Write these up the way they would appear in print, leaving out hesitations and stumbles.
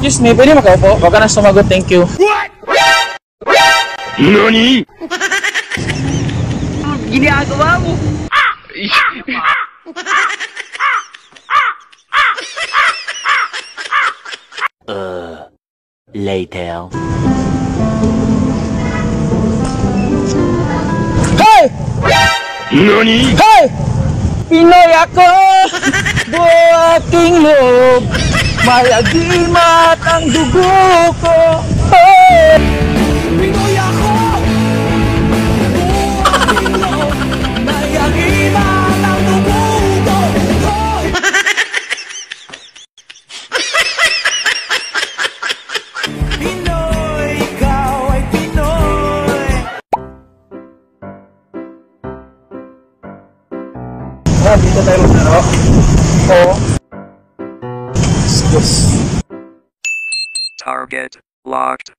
Excuse me, pwede makaupo? Huwag ka na sumagot, thank you. What? NANI? Ginagawa mo? Later. Hey! NANI? Hey! Pinoy ako! Buaking loob, may agimat ang dugo ko. Hey! Pinoy ako! Buaking loob, may agimat ang dugo ko. Pinoy, ikaw ay Pinoy. Dito tayo maglaro. Oo. Yes. Target locked.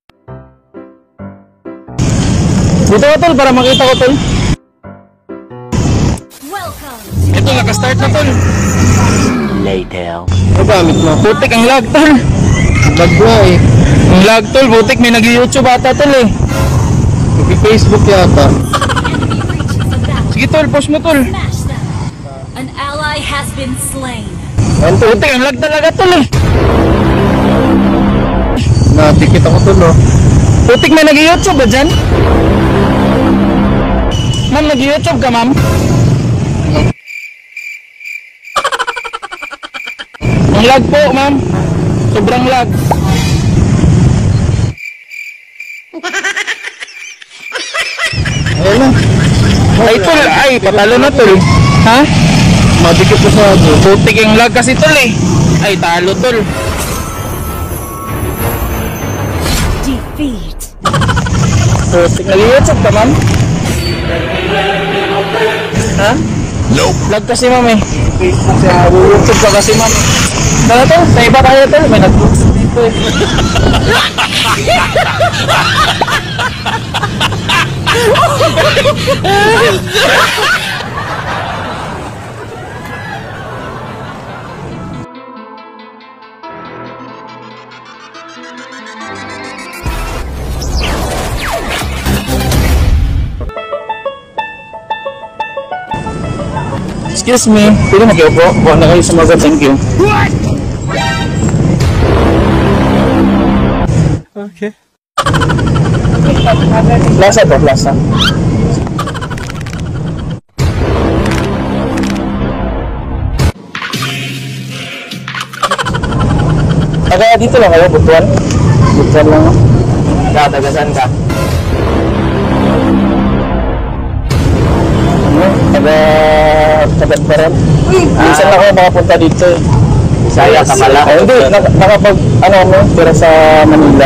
Dito ka tol, para makita ko tol. Welcome. Ito, naka-start na tol. Later. Nagamit mo. Putik ang lag tol. Lag mo eh. Ang lag tol, putik may nag-YouTube ata tol eh. Nag-Facebook yata. Sige tol, post mo tol. Smash them. An ally has been slain. Ang putik ang lag talaga tol eh. Natikit ako tol, no? Putik may nag-YouTube ba dyan? Ma'am, nag-YouTube ka ma'am? Ang lag po ma'am. Sobrang lag. Ayun lang. Ay tol, ay patalo na tol. Ha? Madikit ko sa ano. Putik ang lag kasi tol eh. Ay talo tol. Defeat. Putik nag-YouTube ka ma'am? Ha? Nope. Lag kasi ma'am eh. YouTube ka kasi ma'am. Tara tol, sa iba tayo tol. May nag-YouTube dito eh. Excuse me, pwede mag-iupo? Huwag na kayo sumagot, thank you. Okay. Plaza po, plaza. Taga dito lang kayo, Butuan? Butuan lang ako. Taga-saan ka? Taga-Baran? Minsan ako makapunta dito eh. Bisaya ka pala. Oh, hindi, nakapag, pero sa Manila.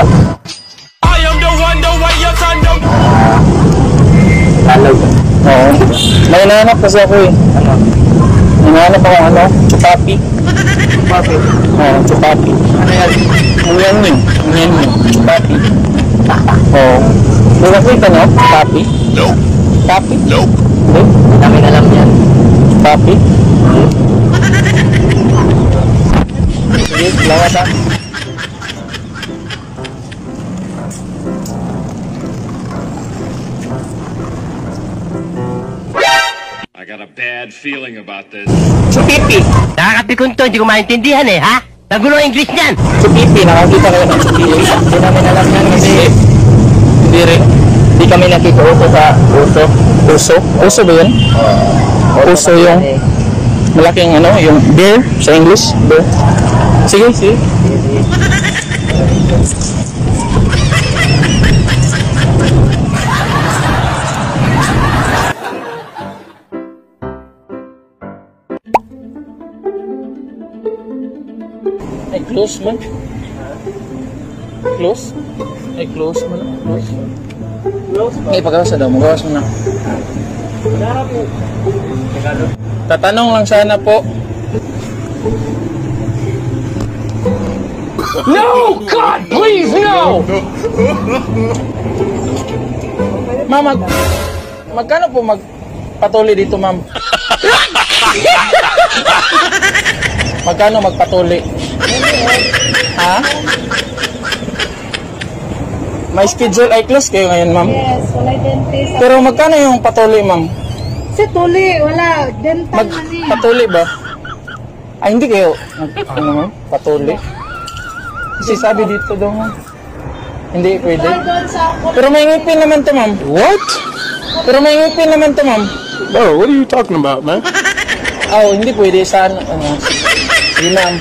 Talag. Oo. May hinahanap kasi ako eh. Ano? Hinahanap ako chupapi. Bakit? Oo, chupapi. Ano yan? Ang yan yun. Ang yan yun. Chupapi. Oo. May nakita nyo? Chupapi? Nope. Chupapi? Nope. Hindi? Dami na lang yan. Chupapi? Sige, lawat ha. I got a bad feeling about this. Chupipi. Nakakapikon to, hindi ko maintindihan eh, ha? Nagulo ang English niyan! Chupipi. Nakakita kayo ng chupipi. Hindi namin alam yan kasi hindi rin. Hindi kami nakikauso sa uso. Uso? Uso ba yun? Uso yung malaking yung bear sa English. Bear. Sige, sige. Ay, close man. Close? Ay, close man. Close. Ay, pagawas na daw. Magawas mo na. Tatanong lang sana po. No! God, please, no! Ma'am, magkano po magpatuli dito, ma'am? Magkano magpatuli? Ha? May schedule ay close kayo ngayon, ma'am? Yes, wala dentist. Pero magkano yung patuloy, ma'am? Si Tuli, wala. Dental na ni. Patuloy ba? Ay, hindi kayo. Ano, ma'am? Patuloy? Kasi sabi dito daw, ma'am. Hindi pwede. Doon sa Pero may ngipin naman to, ma'am. What? Pero may ngipin naman to, ma'am. Bro, what are you talking about, man? Oh, hindi pwede. Saan? Sige, ma'am.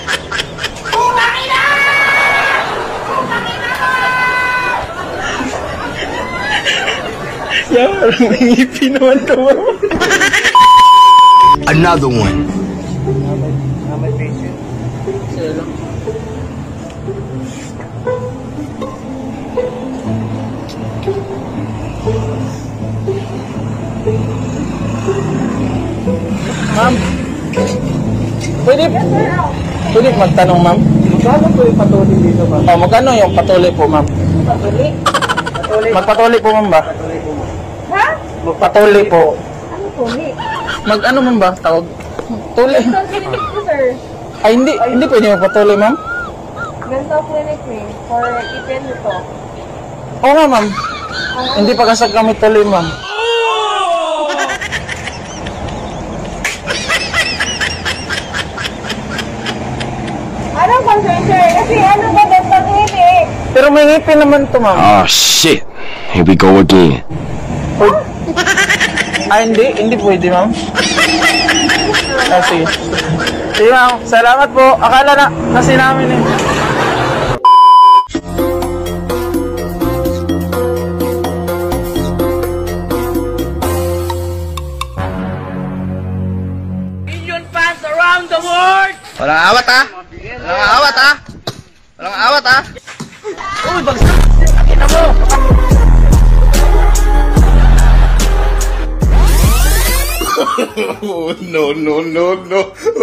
Yeah, may ngipin naman to, ma'am. Another one. Ma'am, pwede magtanong, ma'am? Magkano po yung patuloy dito, ma'am? Oh, magkano yung patuloy po, ma'am? Patuloy? Magpatuloy po, ma'am ba? Ha? Magpatuloy po. Ano Tuli? Mag-ano, ma'am ba? Tawag? Tuloy. Dental clinic po, sir. Ay, hindi pwede magpatuloy, ma'am? Dental clinic eh. For ipin ito. Oo nga, ma'am. Hindi pa kasag kami tuloy, ma'am. Ano ba, sir? Kasi ano ba dental clinic? Pero may ngipin naman to, ma'am. Oh shit. Here we go again. Ay, hindi pwede, ma'am. Ah, sige. Sige, ma'am. Salamat po. Akala na, kasi namin eh. Walang awat, ha? Walang awat, ha? Walang awat, ha? Uy, bagsak! Kita mo! No, no, no, no.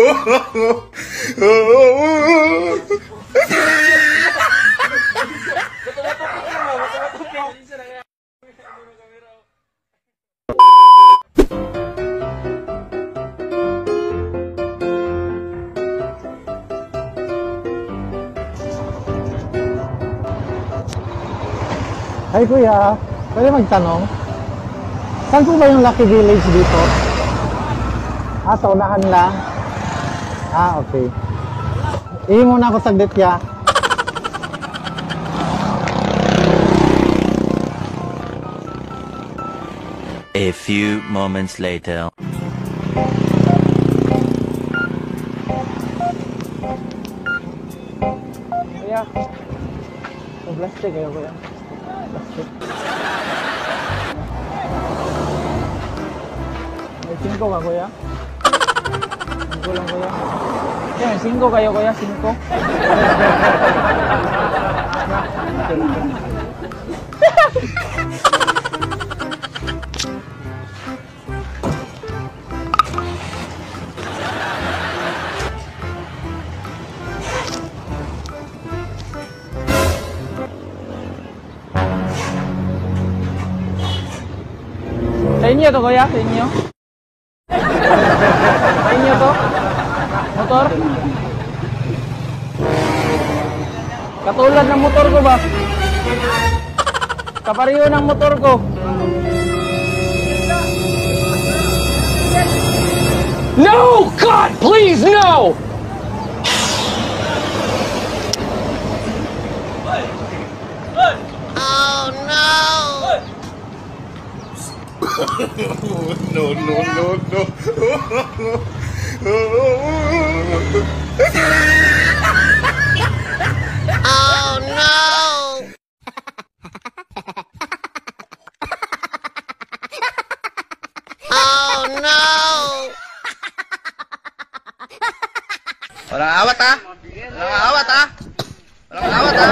Ay, kuya. Pwede magtanong? Saan po ba yung Lucky Village dito? Ah, sa unahan lang? Ah, okay. Ihi muna ako saglit, ya. A few moments later. Kuya. So, plastic kayo, kuya. Plastic. May 5 ka, kuya? 5 lang, kuya. May 5 kayo, kuya? 5? Sa inyo to, kuya? Sa inyo? Sa inyo to? Motor? Katulad ng motor ko ba? Kapareho ng motor ko. No! God, please, no! No, no, no, no. Walang awat, ha? Walang awat, ha? Walang awat, ha?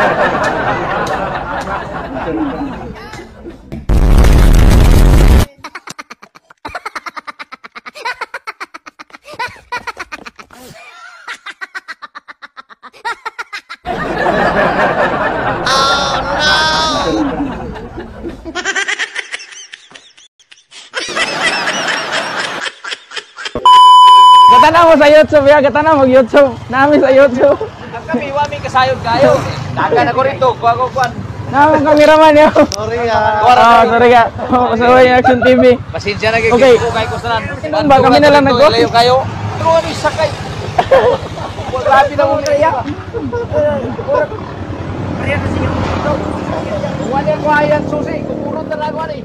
Katana mo sa YouTube, ya. Katana mo YouTube. Namin sa YouTube. Kami, wami kasayod kayo. Dagan ako rito, kuha ko kuhan. Namang cameraman yun. Sorry ya. Sorry ka. Pasaway yung Action TV. Pasensya na Okay. kay Kusnan. Ba kami na lang nagko? Layo kayo. Pero ano sakay? Grabe na mo kaya. Wala ko ayan susi, kupurot na lang wala.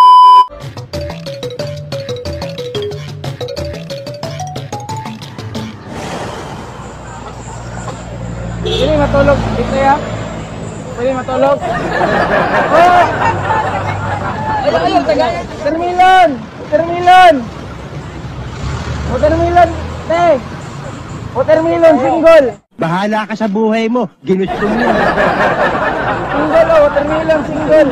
Pwede matulog dito ya. Pwede matulog. Oh! Ayaw, taga. Termilon! Termilon! Watermelon, te! Watermelon, single! Bahala ka sa buhay mo. Ginusto mo. Single, oh, watermelon, single!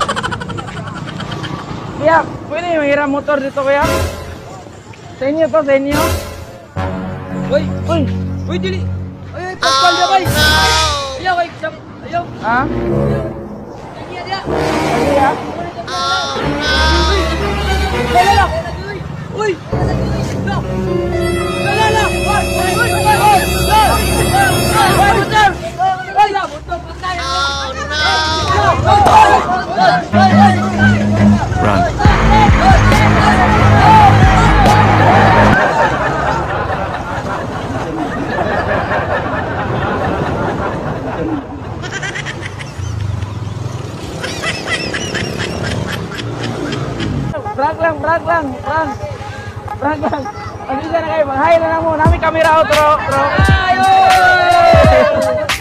Kaya, pwede mahiram motor dito, kaya? Sa inyo to, sa inyo? Uy, Uy! uy dili. Ay, pagpal niya bay. Ayaw, ayaw. Ha? Iya dia. Pwede, ha? Lala. Uy. Lala. Run. Prank lang, prank lang, prank. Prank lang. Pag-isa na kayo, mag-hi na lang mo. Namin camera outro. Bro.